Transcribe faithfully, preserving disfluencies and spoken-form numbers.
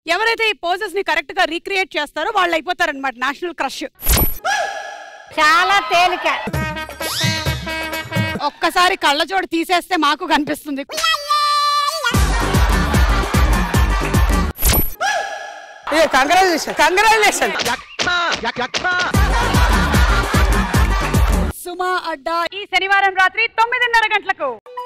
ఎవరైతే ఈ పోజెస్ ని కరెక్ట్ గా రీక్రియేట్ చేస్తారో వాళ్ళు అయిపోతారు అనమాట నేషనల్ క్రష్. చాలా తేలిక. ఒక్కసారి కళ్ళజోడు తీసేస్తే మాకు కనిపిస్తుంది. Congratulation congratulation. సుమా అడ్డా ఈ శనివారం రాత్రి తొమ్మిదిన్నర గంటలకు.